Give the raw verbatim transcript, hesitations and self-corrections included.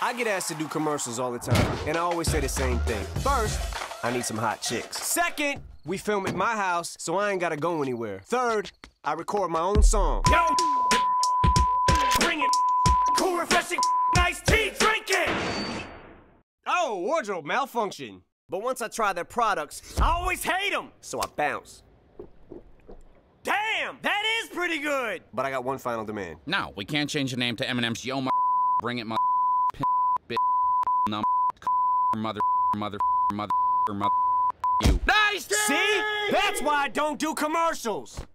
I get asked to do commercials all the time, and I always say the same thing. First, I need some hot chicks. Second, we film at my house, so I ain't gotta go anywhere. Third, I record my own song. Yo, bring it. Cool, refreshing, nice tea, drink it. Oh, wardrobe malfunction. But once I try their products, I always hate them, so I bounce. Damn, that is pretty good. But I got one final demand. No, we can't change the name to Eminem's Yo, my bring it, my bitch, num, mother, mother, mother, mother, you. Nice. See? That's why I don't do commercials.